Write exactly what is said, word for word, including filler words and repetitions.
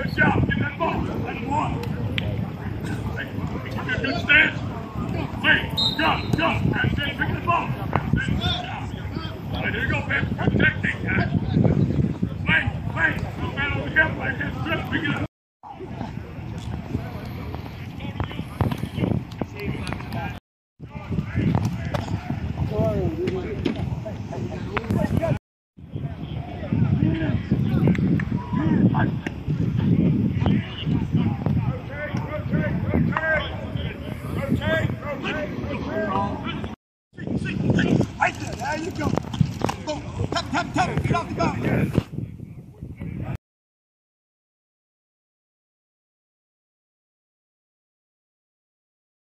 Good job. Get that ball. That's one. Give me a good stance. Wait. Go. Go. And then pick the ball. Good job. All right, there you go, man. Good technique, guys. Wait. Wait. Go man on the gap like this. Good. Pick it up. Right there, there you go. Go, tap, tap, tap, get off the ground.